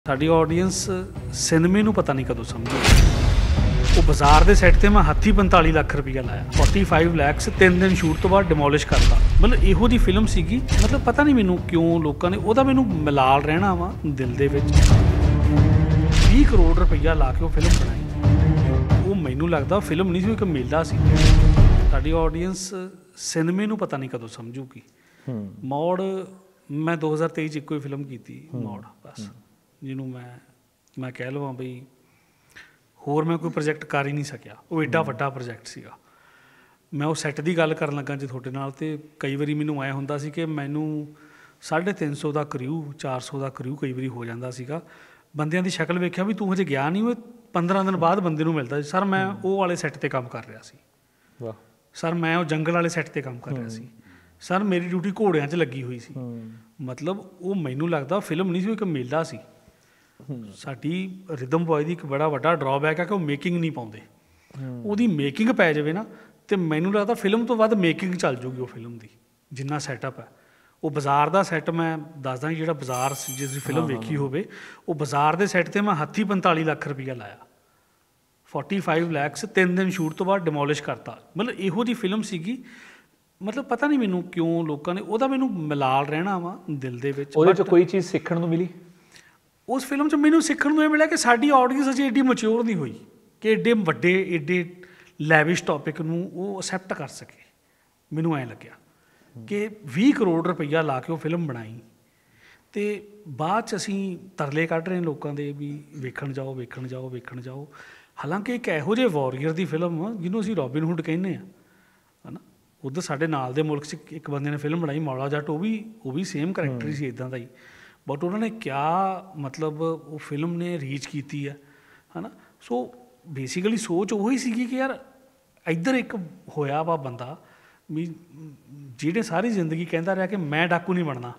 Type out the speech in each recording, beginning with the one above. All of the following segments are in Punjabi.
ਸਾਡੀ ਆਡੀਅנס ਸਿਨੇਮੇ ਨੂੰ ਪਤਾ ਨਹੀਂ ਕਦੋਂ ਸਮਝੀ। ਉਹ ਬਾਜ਼ਾਰ ਦੇ ਸੈੱਟ ਤੇ ਮੈਂ ਹੱਥੀ 45 ਲੱਖ ਰੁਪਈਆ ਲਾਇਆ, 45 ਲੱਖ 3 ਦਿਨ ਸ਼ੂਟ ਤੋਂ ਬਾਅਦ ਡਿਮੋਲਿਸ਼ ਕਰਤਾ। ਮਤਲਬ ਇਹੋ ਜੀ ਫਿਲਮ ਸੀਗੀ। ਮਤਲਬ ਪਤਾ ਨਹੀਂ ਮੈਨੂੰ ਕਿਉਂ ਲੋਕਾਂ ਨੇ ਉਹਦਾ ਮੈਨੂੰ ਮਲਾਲ ਰਹਿਣਾ ਵਾ ਦਿਲ ਦੇ ਵਿੱਚ। 20 ਕਰੋੜ ਰੁਪਈਆ ਲਾ ਕੇ ਉਹ ਫਿਲਮ ਬਣਾਈ। ਉਹ ਮੈਨੂੰ ਲੱਗਦਾ ਫਿਲਮ ਨਹੀਂ ਸੀ, ਇੱਕ ਮੇਲਾ ਸੀ। ਸਾਡੀ ਆਡੀਅנס ਸਿਨੇਮੇ ਨੂੰ ਪਤਾ ਨਹੀਂ ਕਦੋਂ ਸਮਝੂਗੀ। ਮੌੜ ਮੈਂ 2023 'ਚ ਇੱਕੋ ਹੀ ਫਿਲਮ ਕੀਤੀ, ਮੌੜ, ਬਸ, ਜਿਹਨੂੰ ਮੈਂ ਕਹਿ ਲਵਾਂ ਬਈ ਹੋਰ ਮੈਂ ਕੋਈ ਪ੍ਰੋਜੈਕਟ ਕਰ ਹੀ ਨਹੀਂ ਸਕਿਆ। ਉਹ ਐਡਾ ਵੱਡਾ ਪ੍ਰੋਜੈਕਟ ਸੀਗਾ। ਮੈਂ ਉਹ ਸੈੱਟ ਦੀ ਗੱਲ ਕਰਨ ਲੱਗਾ ਜੀ ਤੁਹਾਡੇ ਨਾਲ, ਅਤੇ ਕਈ ਵਾਰੀ ਮੈਨੂੰ ਐਂ ਹੁੰਦਾ ਸੀ ਕਿ ਮੈਨੂੰ 350 ਦਾ ਕਰਿਊ, 400 ਦਾ ਕਰਿਊ ਕਈ ਵਾਰੀ ਹੋ ਜਾਂਦਾ ਸੀਗਾ। ਬੰਦਿਆਂ ਦੀ ਸ਼ਕਲ ਵੇਖਿਆ ਵੀ ਤੂੰ ਹਜੇ ਗਿਆ ਨਹੀਂ, ਉਹ 15 ਦਿਨ ਬਾਅਦ ਬੰਦੇ ਨੂੰ ਮਿਲਦਾ ਸੀ। ਸਰ ਮੈਂ ਉਹ ਵਾਲੇ ਸੈੱਟ 'ਤੇ ਕੰਮ ਕਰ ਰਿਹਾ ਸੀ। ਵਾਹ ਸਰ ਮੈਂ ਉਹ ਜੰਗਲ ਵਾਲੇ ਸੈੱਟ 'ਤੇ ਕੰਮ ਕਰ ਰਿਹਾ ਸੀ। ਸਰ ਮੇਰੀ ਡਿਊਟੀ ਘੋੜਿਆਂ 'ਚ ਲੱਗੀ ਹੋਈ ਸੀ। ਮਤਲਬ ਉਹ ਮੈਨੂੰ ਲੱਗਦਾ ਫਿਲਮ ਨਹੀਂ ਸੀ, ਉਹ ਇੱਕ ਮੇਲਾ ਸੀ। ਸਾਡੀ ਰਿਦਮ ਬॉय ਦੀ ਇੱਕ ਬੜਾ ਵੱਡਾ ਡਰਾਬੈਕ ਹੈ ਕਿ ਉਹ ਮੇਕਿੰਗ ਨਹੀਂ ਪਾਉਂਦੇ। ਉਹਦੀ ਮੇਕਿੰਗ ਪੈ ਜਾਵੇ ਨਾ, ਅਤੇ ਮੈਨੂੰ ਲੱਗਦਾ ਫਿਲਮ ਤੋਂ ਵੱਧ ਮੇਕਿੰਗ ਚੱਲ ਜੂਗੀ ਉਹ ਫਿਲਮ ਦੀ, ਜਿੰਨਾ ਸੈਟਅਪ ਹੈ। ਉਹ ਬਾਜ਼ਾਰ ਦਾ ਸੈੱਟ ਮੈਂ ਦੱਸਦਾ, ਜਿਹੜਾ ਬਾਜ਼ਾਰ ਜਿਸ ਦੀ ਫਿਲਮ ਵੇਖੀ ਹੋਵੇ, ਉਹ ਬਾਜ਼ਾਰ ਦੇ ਸੈੱਟ 'ਤੇ ਮੈਂ ਹੱਥੀ 45 ਲੱਖ ਰੁਪਈਆ ਲਾਇਆ, 45 ਲੱਖ 3 ਦਿਨ ਸ਼ੂਟ ਤੋਂ ਬਾਅਦ ਡਿਮੋਲਿਸ਼ ਕਰਤਾ। ਮਤਲਬ ਇਹੋ ਜਿਹੀ ਫਿਲਮ ਸੀਗੀ। ਮਤਲਬ ਪਤਾ ਨਹੀਂ ਮੈਨੂੰ ਕਿਉਂ ਲੋਕਾਂ ਨੇ ਉਹਦਾ ਮੈਨੂੰ ਮਲਾਲ ਰਹਿਣਾ ਵਾ ਦਿਲ ਦੇ ਵਿੱਚ। ਉਹਦੇ 'ਚ ਕੋਈ ਚੀਜ਼ ਸਿੱਖਣ ਨੂੰ ਮਿਲੀ? ਉਸ ਫਿਲਮ 'ਚ ਮੈਨੂੰ ਸਿੱਖਣ ਨੂੰ ਇਹ ਮਿਲਿਆ ਕਿ ਸਾਡੀ ਆਡੀਅנס ਅਜੇ ਐਡੀ ਮੈਚਿਓਰ ਨਹੀਂ ਹੋਈ ਕਿ ਐਡੇ ਵੱਡੇ ਐਡੇ ਲੈਵਿਸ਼ ਟੌਪਿਕ ਨੂੰ ਉਹ ਅਸੈਪਟ ਕਰ ਸਕੇ। ਮੈਨੂੰ ਐਂ ਲੱਗਿਆ ਕਿ 20 ਕਰੋੜ ਰੁਪਈਆ ਲਾ ਕੇ ਉਹ ਫਿਲਮ ਬਣਾਈ, ਅਤੇ ਬਾਅਦ 'ਚ ਅਸੀਂ ਤਰਲੇ ਕੱਢ ਰਹੇ ਲੋਕਾਂ ਦੇ ਵੀ ਵੇਖਣ ਜਾਓ, ਵੇਖਣ ਜਾਓ, ਵੇਖਣ ਜਾਓ। ਹਾਲਾਂਕਿ ਇੱਕ ਇਹੋ ਜਿਹੇ ਵਾਰੀਅਰ ਦੀ ਫਿਲਮ ਜਿਹਨੂੰ ਅਸੀਂ ਰੋਬਿਨ ਹੁੱਡ ਕਹਿੰਦੇ ਹਾਂ, ਹੈ ਨਾ। ਉੱਧਰ ਸਾਡੇ ਨਾਲ ਦੇ ਮੁਲਕ 'ਚ ਇੱਕ ਬੰਦੇ ਨੇ ਫਿਲਮ ਬਣਾਈ ਮੌਲਾ ਜੱਟ, ਉਹ ਵੀ ਸੇਮ ਕਰੈਕਟਰ ਹੀ ਸੀ ਇੱਦਾਂ ਦਾ ਹੀ। ਬਟ ਉਹਨਾਂ ਨੇ ਕਿਆ ਮਤਲਬ ਉਹ ਫਿਲਮ ਨੇ ਰੀਚ ਕੀਤੀ ਹੈ ਨਾ। ਸੋ ਬੇਸਿਕਲੀ ਸੋਚ ਉਹੀ ਸੀਗੀ ਕਿ ਯਾਰ ਇੱਧਰ ਇੱਕ ਹੋਇਆ ਵਾ ਬੰਦਾ ਵੀ ਜਿਹੜੇ ਸਾਰੀ ਜ਼ਿੰਦਗੀ ਕਹਿੰਦਾ ਰਿਹਾ ਕਿ ਮੈਂ ਡਾਕੂ ਨਹੀਂ ਬਣਨਾ,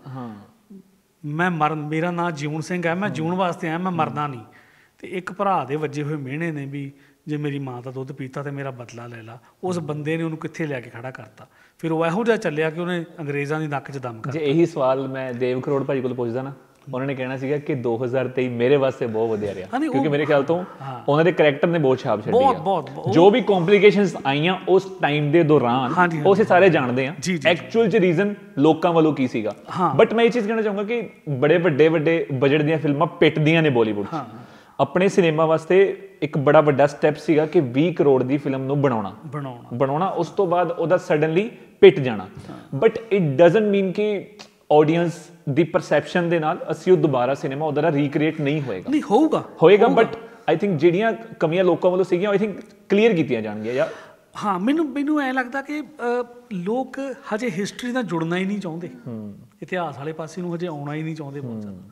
ਮੇਰਾ ਨਾਂ ਜਿਉਣ ਸਿੰਘ ਹੈ, ਮੈਂ ਜਿਉਣ ਵਾਸਤੇ ਆਇਆ, ਮੈਂ ਮਰਨਾ ਨਹੀਂ। ਅਤੇ ਇੱਕ ਭਰਾ ਦੇ ਵੱਜੇ ਹੋਏ ਮਿਹਣੇ ਨੇ ਵੀ ਜੇ ਮੇਰੀ ਮਾਂ ਦਾ ਦੁੱਧ ਪੀਤਾ ਤਾਂ ਮੇਰਾ ਬਦਲਾ ਲੈ ਲਾ। ਉਸ ਬੰਦੇ ਨੇ ਉਹਨੂੰ ਕਿੱਥੇ ਲੈ ਕੇ ਖੜਾ ਕਰਤਾ। ਫਿਰ ਉਹ ਇਹੋ ਜਿਹਾ ਚੱਲਿਆ ਕਿ ਉਹਨੇ ਅੰਗਰੇਜ਼ਾਂ ਦੀ ਨੱਕ 'ਚ ਦਮ ਕਰ। ਜੇ ਇਹੀ ਸਵਾਲ ਮੈਂ ਦੇਵ ਕਰੋੜ ਭਾਜੀ ਕੋਲ ਪੁੱਛਦਾ ਨਾ, ਉਹਨਾਂ ਨੇ ਕਹਿਣਾ ਸੀਗਾ ਕਿ 2023 ਮੇਰੇ ਵਾਸਤੇ ਬਹੁਤ ਵਧੀਆ ਰਿਹਾ, ਕਿਉਂਕਿ ਮੇਰੇ ਖਿਆਲ ਤੋਂ ਉਹਨਾਂ ਦੇ ਕਰੈਕਟਰ ਨੇ ਬਹੁਤ ਛਾਪ ਛੱਡੀ ਆ। ਜੋ ਵੀ ਕੰਪਲਿਕੇਸ਼ਨਸ ਆਈਆਂ ਉਸ ਟਾਈਮ ਦੇ ਦੌਰਾਨ, ਉਹ ਅਸੀਂ ਸਾਰੇ ਜਾਣਦੇ ਹਾਂ ਐਕਚੁਅਲ 'ਚ ਰੀਜ਼ਨ ਲੋਕਾਂ ਵੱਲੋਂ ਕੀ ਸੀਗਾ। ਬਟ ਮੈਂ ਇਹ ਚੀਜ਼ ਕਹਿਣਾ ਚਾਹੂੰਗਾ ਕਿ ਬੜੇ ਵੱਡੇ ਬਜਟ ਦੀਆਂ ਫਿਲਮਾਂ ਪਿੱਟਦੀਆਂ ਨੇ ਬਾਲੀਵੁੱਡ 'ਚ। ਆਪਣੇ ਸਿਨੇਮਾ ਵਾਸਤੇ ਇੱਕ ਬੜਾ ਵੱਡਾ ਸਟੈਪ ਸੀਗਾ ਕਿ 20 ਕਰੋੜ ਦੀ ਫਿਲਮ ਨੂੰ ਬਣਾਉਣਾ, ਉਸ ਤੋਂ ਬਾਅਦ ਉਹਦਾ ਸਡਨਲੀ ਪਿੱਟ ਜਾਣਾ। ਬਟ ਇਟ ਡਜ਼ਨਟ ਮੀਨ ਕਿ ਆਡੀਅנס ਦੀ ਪਰਸੈਪਸ਼ਨ ਦੇ ਨਾਲ ਅਸੀਂ ਉਹ ਦੁਬਾਰਾ ਸਿਨੇਮਾ ਉਹਦਾ ਰੀਕ੍ਰੀਏਟ ਨਹੀਂ ਹੋਏਗਾ। ਬਟ ਆਈ ਥਿੰਕ ਜਿਹੜੀਆਂ ਕਮੀਆਂ ਲੋਕਾਂ ਵੱਲੋਂ ਸੀਗੀਆਂ, ਆਈ ਥਿੰਕ ਕਲੀਅਰ ਕੀਤੀਆਂ ਜਾਣਗੀਆਂ। ਜਾਂ ਹਾਂ, ਮੈਨੂੰ ਐਂ ਲੱਗਦਾ ਕਿ ਲੋਕ ਹਜੇ ਹਿਸਟਰੀ ਨਾਲ ਜੁੜਨਾ ਹੀ ਨਹੀਂ ਚਾਹੁੰਦੇ, ਇਤਿਹਾਸ ਵਾਲੇ ਪਾਸੇ ਨੂੰ ਹਜੇ ਆਉਣਾ ਹੀ ਨਹੀਂ ਚਾਹੁੰਦੇ ਬਹੁਤ ਜ਼ਿਆਦਾ।